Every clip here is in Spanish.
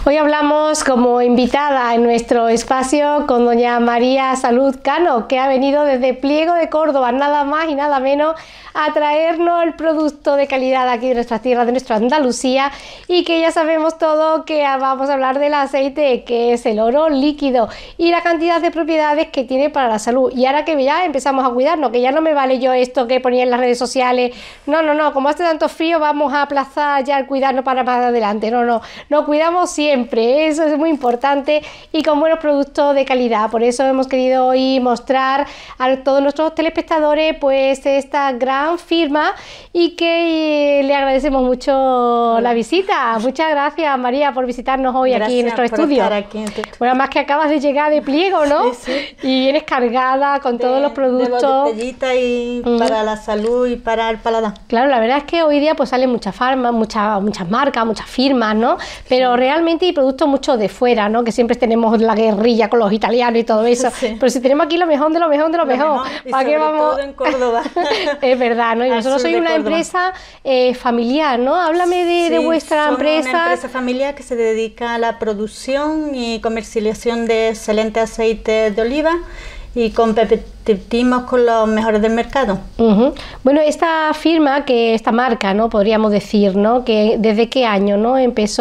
Hoy hablamos como invitada en nuestro espacio con doña María Salud Cano, que ha venido desde Pliego de Córdoba, nada más y nada menos, a traernos el producto de calidad aquí de nuestra tierra, de nuestra Andalucía, y que ya sabemos todo que vamos a hablar del aceite, que es el oro líquido, y la cantidad de propiedades que tiene para la salud. Y ahora que ya empezamos a cuidarnos, que ya no me vale yo esto que ponía en las redes sociales, no, como hace tanto frío vamos a aplazar ya el cuidarnos para más adelante, nos cuidamos siempre, eso es muy importante, y con buenos productos de calidad. Por eso hemos querido hoy mostrar a todos nuestros telespectadores pues esta gran firma, y que le agradecemos mucho la visita. Muchas gracias, María, por visitarnos hoy aquí en nuestro estudio. Bueno, más que acabas de llegar de Pliego, ¿no? Sí. Y vienes cargada con todos los productos. De botellita y para la salud y para el paladar. Claro, la verdad es que hoy día pues salen muchas farmas, muchas marcas, muchas firmas, ¿no? Pero realmente hay productos muchos de fuera, ¿no? Que siempre tenemos la guerrilla con los italianos y todo eso. Sí. Pero si tenemos aquí lo mejor de lo mejor de lo mejor. ¿Para qué vamos? Todo en Córdoba. Es verdad, ¿no? Y vosotros sois una empresa familiar, ¿no? Háblame de vuestra empresa. Una empresa familiar que se dedica a la producción y comercialización de excelentes aceites de oliva, y competimos con los mejores del mercado. Bueno, esta firma, esta marca, ¿no? Podríamos decir, ¿no? Que ¿desde qué año, no?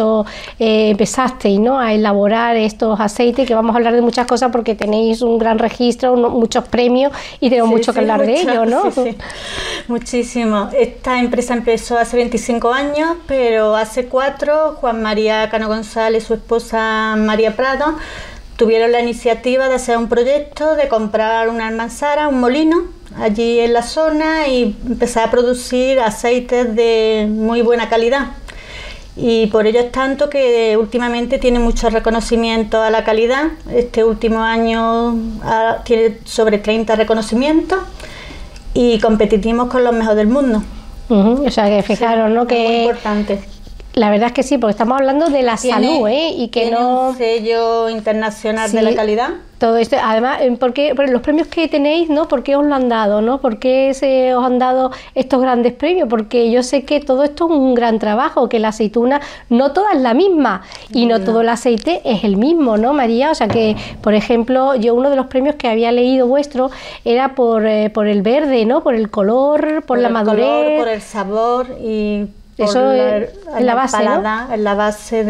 Empezasteis, ¿no? A elaborar estos aceites, que vamos a hablar de muchas cosas porque tenéis un gran registro, muchos premios, y tenemos mucho que hablar de ello, ¿no? Sí. Muchísimo. Esta empresa empezó hace 25 años, pero hace 4, Juan María Cano González y su esposa María Prado tuvieron la iniciativa de hacer un proyecto, de comprar una almanzara, un molino, allí en la zona, y empezar a producir aceites de muy buena calidad. Y por ello es tanto que últimamente tiene mucho reconocimiento a la calidad. Este último año tiene sobre 30 reconocimientos, y competimos con los mejores del mundo. O sea, que fijaros, ¿no? Que es muy importante. La verdad es que sí, porque estamos hablando de la salud, y que no... un sello internacional de la calidad. Todo esto, además, por los premios que tenéis, ¿no? ¿Por qué os lo han dado, no? ¿Por qué os han dado estos grandes premios? Porque yo sé que todo esto es un gran trabajo, que la aceituna no toda es la misma, y no todo el aceite es el mismo, ¿no, María? O sea que, por ejemplo, yo uno de los premios que había leído vuestro era por el verde, ¿no? Por el color, por la madurez. Color, por el sabor y... Eso es la base, paladar, ¿no? Es la base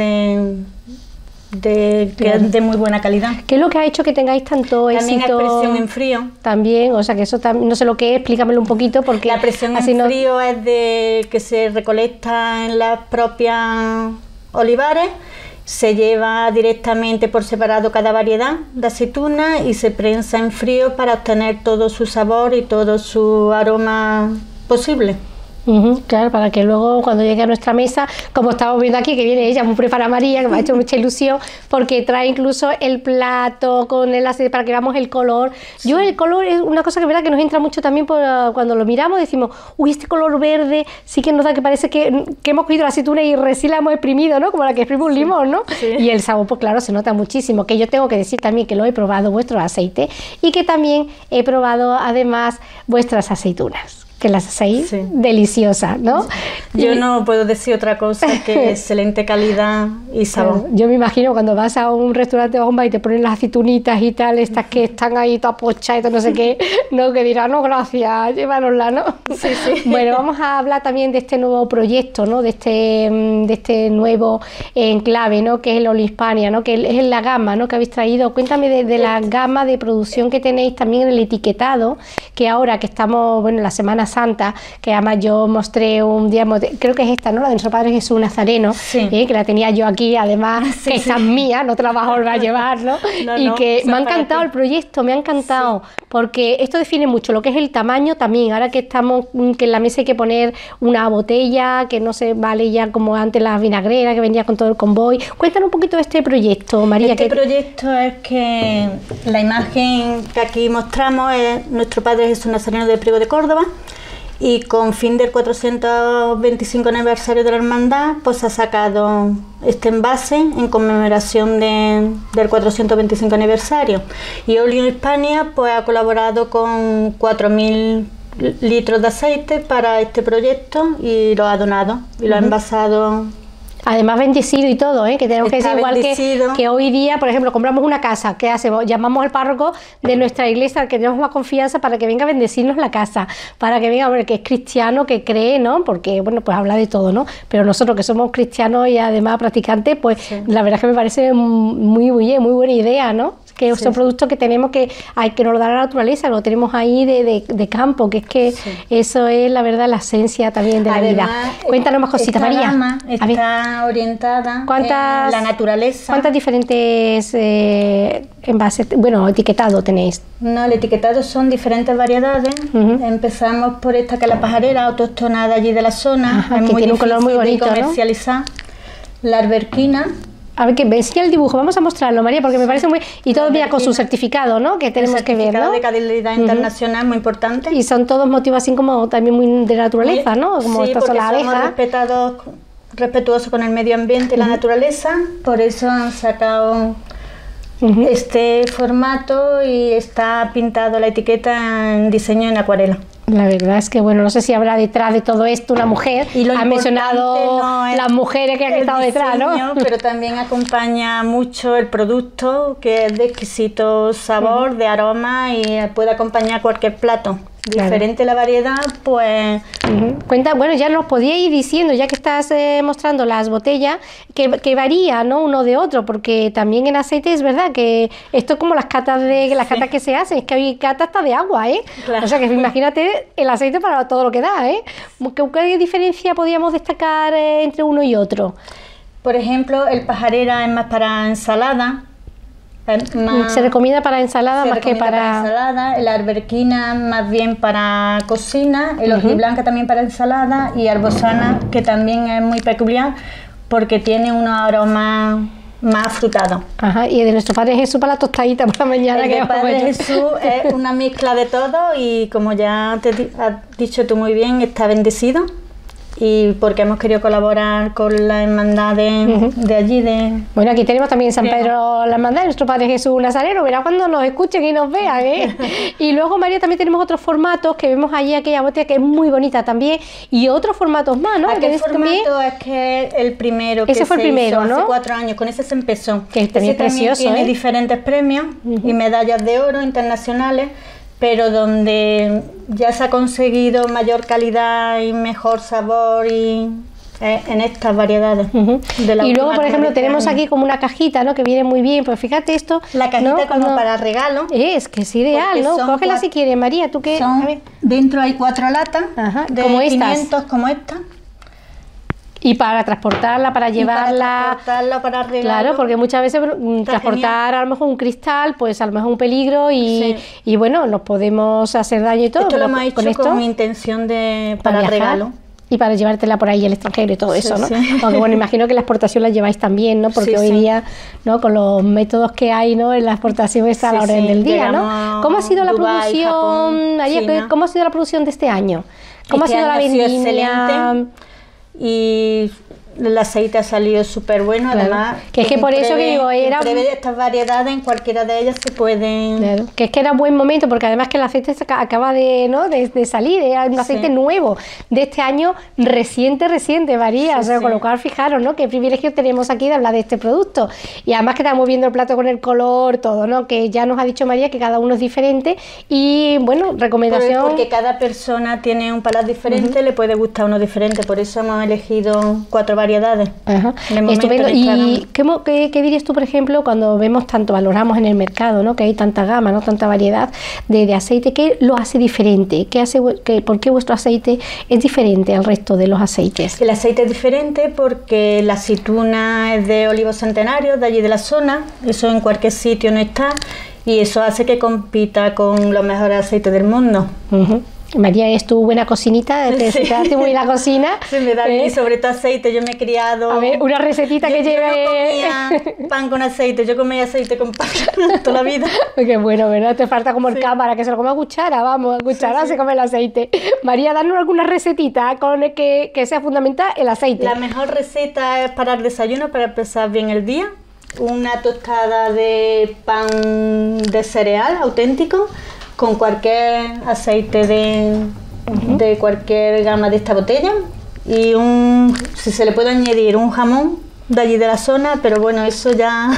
que es de muy buena calidad. ¿Qué es lo que ha hecho que tengáis tanto éxito? También es presión en frío. También, o sea que eso no sé lo que es, explícamelo un poquito, porque la presión en frío es de que se recolecta en las propias olivares, se lleva directamente por separado cada variedad de aceituna y se prensa en frío para obtener todo su sabor y todo su aroma posible. Claro, para que luego cuando llegue a nuestra mesa, como estamos viendo aquí, que viene ella muy preparada, María, que me ha hecho mucha ilusión, porque trae incluso el plato con el aceite para que veamos el color. Sí. Yo el color es una cosa que es verdad que nos entra mucho también cuando lo miramos, decimos, uy, este color verde sí que nos da que parece que hemos cogido la aceituna y recién la hemos exprimido, ¿no? Como la que exprime un limón, ¿no? Sí. Y el sabor, pues claro, se nota muchísimo, que yo tengo que decir también que lo he probado vuestros aceites, y que también he probado además vuestras aceitunas, que las hacéis deliciosas, ¿no? Yo no puedo decir otra cosa que excelente calidad y sabor. Yo me imagino cuando vas a un restaurante o a un bar y te ponen las aceitunitas y tal, estas que están ahí todas pochas y no sé qué, no, que dirán, no, gracias, llévanosla, ¿no? Sí. Bueno, vamos a hablar también de este nuevo proyecto, ¿no? De este nuevo enclave, ¿no? Que es el Olihispania, ¿no? Que es la gama, ¿no? Que habéis traído. Cuéntame de la gama de producción que tenéis también en el etiquetado, que ahora que estamos, bueno, en la Semana Santa, que además yo mostré un día, creo que es esta, ¿no? La de nuestro Padre Jesús Nazareno, que la tenía yo aquí, además, que esa es mía, no te la vas a volver a llevar, ¿no? Y que me ha encantado el proyecto, me ha encantado, porque esto define mucho lo que es el tamaño también. Ahora que estamos, que en la mesa hay que poner una botella, que no se vale ya como antes la vinagrera, que venía con todo el convoy. Cuéntanos un poquito de este proyecto, María. Este proyecto es que la imagen que aquí mostramos es nuestro Padre Jesús Nazareno de Pliego de Córdoba, y con fin del 425 aniversario de la hermandad, pues ha sacado este envase en conmemoración del 425 aniversario. Y Olihispania pues ha colaborado con 4.000 litros de aceite para este proyecto y lo ha donado y lo ha envasado Además bendecido y todo, ¿eh? Que tenemos que Está decir igual bendecido. que hoy día, por ejemplo, compramos una casa, ¿qué hacemos? Llamamos al párroco de nuestra iglesia, al que tenemos más confianza, para que venga a bendecirnos la casa, para que venga, que es cristiano, que cree, ¿no? Porque, bueno, pues habla de todo, ¿no? Pero nosotros que somos cristianos y además practicantes, pues sí, la verdad es que me parece muy buena idea, ¿no? Que son productos que tenemos que nos lo da la naturaleza, lo tenemos ahí de campo, que es que eso es la verdad la esencia también de la vida. Cuéntanos más cositas, María. Está orientada en la naturaleza. ¿Cuántas diferentes envases, etiquetado tenéis? No, el etiquetado son diferentes variedades. Empezamos por esta que es la pajarera, autóctona de allí de la zona. Ajá, que tiene un color muy bonito, de comercializar. ¿No? La alberquina. A ver, que me enseña el dibujo, vamos a mostrarlo, María, porque me parece muy... Y todo viene con su certificado, ¿no? Que tenemos que ver, ¿no? El certificado de calidad internacional, muy importante. Y son todos motivos así como también muy de naturaleza, ¿no? Como sí, estas son las abejas. Respetuosos con el medio ambiente y la naturaleza, por eso han sacado este formato y está pintado la etiqueta en diseño en acuarela. La verdad es que, bueno, no sé si habrá detrás de todo esto una mujer. Y ha mencionado las mujeres que han estado detrás, ¿no? Pero también acompaña mucho el producto, que es de exquisito sabor, de aroma y puede acompañar cualquier plato. Diferente la variedad, pues... Cuenta, bueno, ya nos podía ir diciendo, ya que estás mostrando las botellas, que varía, ¿no? Uno de otro, porque también en aceite es verdad que esto es como las catas catas que se hacen, es que hay cata hasta de agua, ¿eh? Claro. O sea, que imagínate el aceite para todo lo que da, ¿eh? ¿Qué diferencia podríamos destacar entre uno y otro? Por ejemplo, el pajarera es más para ensalada. Se recomienda para ensalada más que para ensalada, la alberquina más bien para cocina, el hojiblanca también para ensalada y arbosana, que también es muy peculiar porque tiene unos aromas más afrutados. Ajá, y de nuestro Padre Jesús para la tostadita por la mañana. El de Padre Jesús es una mezcla de todo y como ya te has dicho tú muy bien, está bendecido. Y porque hemos querido colaborar con la hermandad de allí. Bueno, aquí tenemos también San Pedro, la hermandad de nuestro Padre Jesús Nazareno, verá cuando nos escuchen y nos vean, ¿eh? Y luego, María, también tenemos otros formatos que vemos allí, aquella botella que es muy bonita también, y otros formatos más, ¿no? Aquel formato es que el primero que ese fue el primero, hizo ¿no? Hace 4 años, con ese se empezó. Que también es precioso, tiene diferentes premios y medallas de oro internacionales, pero donde ya se ha conseguido mayor calidad y mejor sabor y en estas variedades. Y luego, por ejemplo, tenemos aquí como una cajita, ¿no? Que viene muy bien, pues fíjate esto. La cajita, ¿no? Como para regalo. Es que es ideal, ¿no? Cógela si quieres, María, tú que... Dentro hay 4 latas de como 500 como esta. Y para transportarla, para llevarla... para regalo. Claro, porque muchas veces transportar a lo mejor un cristal, pues a lo mejor un peligro y bueno, nos podemos hacer daño y todo. Esto lo hemos hecho con intención para regalo. Y para llevártela por ahí al extranjero y todo eso, ¿no? Aunque bueno, imagino que la exportación la lleváis también, ¿no? Porque hoy día, ¿no? Con los métodos que hay, ¿no? En la exportación está a la orden del día, ¿no? ¿Cómo ha sido la producción, María, ¿cómo ha sido la producción de este año? ¿Cómo ha sido la vendimia? Y el aceite ha salido súper bueno, además. Que es que por eso que digo, era... estas variedades, en cualquiera de ellas se pueden... Claro, que es que era buen momento, porque además que el aceite acaba de salir, era un aceite nuevo, de este año reciente, María, o sea, con lo cual fijaros, ¿no? Qué privilegio tenemos aquí de hablar de este producto. Y además que estamos viendo el plato con el color, todo, ¿no? Que ya nos ha dicho María que cada uno es diferente y, bueno, recomendación... Porque cada persona tiene un paladar diferente, le puede gustar uno diferente, por eso hemos elegido 4 variedades. Estupendo. ¿Y qué dirías tú, por ejemplo, cuando vemos tanto, valoramos en el mercado, ¿no? Que hay tanta gama, ¿no? Tanta variedad de aceite? ¿Qué lo hace diferente? ¿Por qué vuestro aceite es diferente al resto de los aceites? El aceite es diferente porque la aceituna es de olivos centenarios, de allí de la zona, eso en cualquier sitio no está, y eso hace que compita con los mejores aceites del mundo. María, es tu buena cocinita, te hace muy la cocina. Se me da y sobre todo aceite, yo me he criado... A ver, una recetita que lleve... Yo no comía pan con aceite, yo comía aceite con pan toda la vida. Qué bueno, ¿verdad? Te falta como el cámara, que se lo come a cuchara, vamos, a cuchara se come el aceite. María, danos alguna recetita con el que sea fundamental el aceite. La mejor receta es para el desayuno, para empezar bien el día. Una tostada de pan de cereal auténtico, con cualquier aceite de cualquier gama de esta botella, y si se le puede añadir un jamón de allí de la zona, pero bueno, eso ya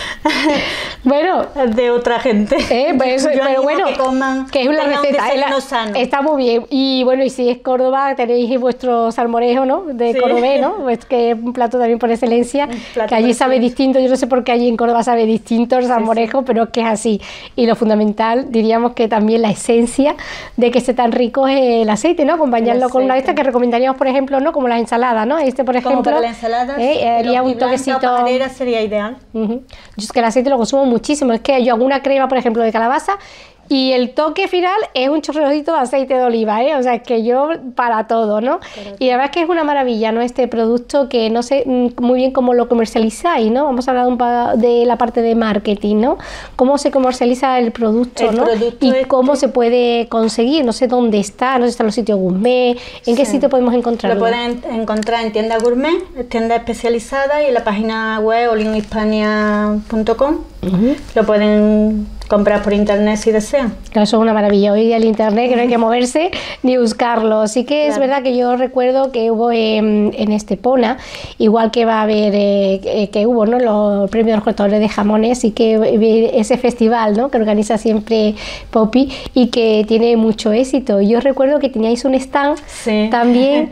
bueno, es de otra gente. Pues, pero bueno, que es una receta, sano. Está muy bien. Y bueno, y si es Córdoba, tenéis vuestro salmorejo, ¿no? De cordobés, ¿no? Pues que es un plato también por excelencia, que allí sabe distinto. Yo no sé por qué allí en Córdoba sabe distinto el salmorejo, pero que es así. Y lo fundamental, diríamos que también la esencia de que esté tan rico es el aceite, ¿no? Acompañarlo con una de estas que recomendaríamos, por ejemplo, ¿no? Como las ensaladas, ¿no? Por ejemplo, como para la ensalada, haría un toquecito. Pajarera sería ideal. Yo es que el aceite lo consumo muchísimo. Es que yo hago una crema, por ejemplo, de calabaza y el toque final es un chorrocito de aceite de oliva, O sea, es que yo para todo, ¿no? Y la verdad es que es una maravilla, ¿no? Este producto que no sé muy bien cómo lo comercializáis, ¿no? Vamos a hablar de la parte de marketing, ¿no? Cómo se comercializa el producto, ¿no? Y cómo se puede conseguir, no sé dónde está, no sé si está en los sitios gourmet, ¿en qué sitio podemos encontrarlo? Lo pueden encontrar en tiendas gourmet, tiendas especializadas y en la página web olinhispania.com. Lo pueden comprar por internet si desean. Claro, eso es una maravilla. Hoy día el internet, que no hay que moverse ni buscarlo. Sí que es verdad que yo recuerdo que hubo en Estepona, igual que va a haber, que hubo, ¿no? Los premios de los cortadores de jamones, y que ese festival, ¿no? Que organiza siempre Poppy y que tiene mucho éxito. Yo recuerdo que teníais un stand también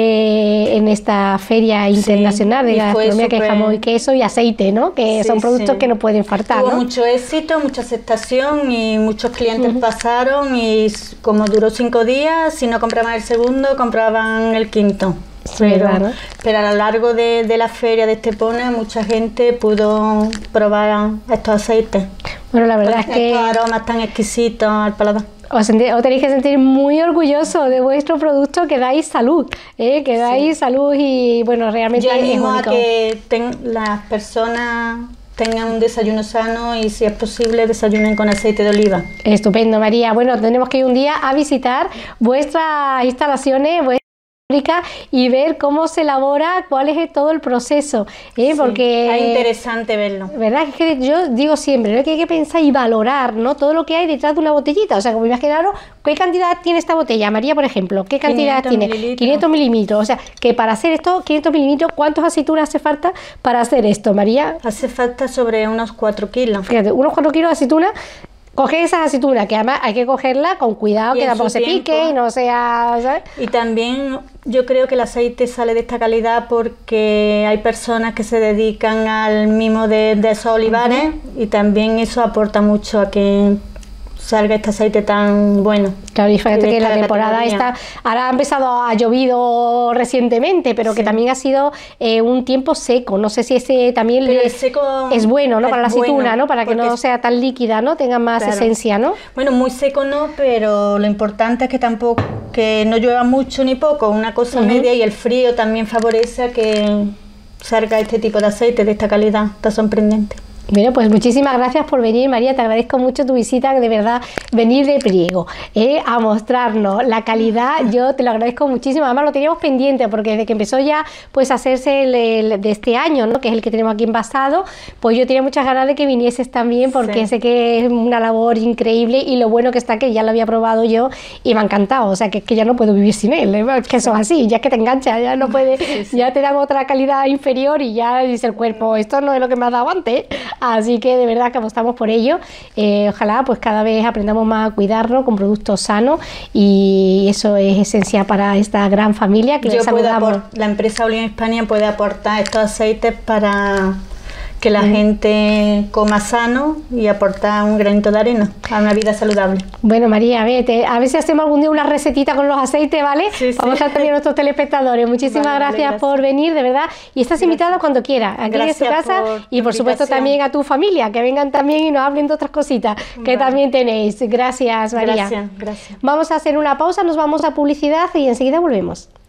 en esta feria internacional de gastronomía, que es jamón y queso y aceite, ¿no? Que son productos que no pueden faltar. Tuvo mucho éxito, mucha aceptación y muchos clientes pasaron, y como duró 5 días, si no compraban el segundo, compraban el quinto. Pero a lo largo de la feria de Estepona mucha gente pudo probar estos aceites. Bueno, la verdad es que estos aromas tan exquisitos al paladar. Os tenéis que sentir muy orgullosos de vuestro producto, que dais salud, que dais salud, y bueno, realmente yo animo es único. A que las personas tengan un desayuno sano y, si es posible, desayunen con aceite de oliva. Estupendo, María. Bueno, tenemos que ir un día a visitar vuestras instalaciones, y ver cómo se elabora, cuál es todo el proceso, porque es interesante verlo. ¿Verdad? Es que yo digo siempre, ¿no? Que hay que pensar y valorar, ¿no? Todo lo que hay detrás de una botellita. O sea, como imaginaros, ¿qué cantidad tiene esta botella, María, por ejemplo? ¿Qué cantidad tiene? 500 mililitros. O sea, que para hacer esto, 500 mililitros, ¿cuántas aceitunas hace falta para hacer esto, María? Hace falta sobre unos 4 kilos. Fíjate, unos 4 kilos de aceituna. Coge esas aceitunas, que además hay que cogerla con cuidado, que tampoco se pique y no sea, ¿sabes? Y también yo creo que el aceite sale de esta calidad porque hay personas que se dedican al mimo de esos olivares, y también eso aporta mucho a que salga este aceite tan bueno. Claro, y fíjate que la temporada esta, ahora ha empezado a llovido recientemente, pero que también ha sido un tiempo seco. No sé si ese también es bueno, ¿no? Para la aceituna, ¿no? Para que no sea tan líquida, ¿no? Tenga más esencia, ¿no? Bueno, muy seco no, pero lo importante es que tampoco, que no llueva mucho ni poco, una cosa media, y el frío también favorece a que salga este tipo de aceite de esta calidad tan sorprendente. Bueno, pues muchísimas gracias por venir, María, te agradezco mucho tu visita, de verdad, venir de Priego a mostrarnos la calidad, yo te lo agradezco muchísimo. Además lo teníamos pendiente, porque desde que empezó ya pues a hacerse el de este año, ¿no? Que es el que tenemos aquí envasado, pues yo tenía muchas ganas de que vinieses también, porque sé que es una labor increíble, y lo bueno que está que ya lo había probado yo y me ha encantado, o sea que es que ya no puedo vivir sin él, es que eso es así, ya que te engancha, ya no puedes, ya te dan otra calidad inferior y ya dice el cuerpo, esto no es lo que me ha dado antes. Así que de verdad que apostamos por ello. Ojalá pues cada vez aprendamos más a cuidarnos con productos sanos, y eso es esencial para esta gran familia que saludamos. La empresa Olinhos Hispania puede aportar estos aceites para que la gente coma sano y aportar un granito de arena a una vida saludable. Bueno, María, a ver si hacemos algún día una recetita con los aceites, ¿vale? Vamos a tener a nuestros telespectadores. Muchísimas gracias por venir, de verdad. Y estás invitada cuando quieras, aquí en su casa, y por supuesto también a tu familia, que vengan también y nos hablen de otras cositas que también tenéis. Gracias, María. Gracias. Vamos a hacer una pausa, nos vamos a publicidad y enseguida volvemos.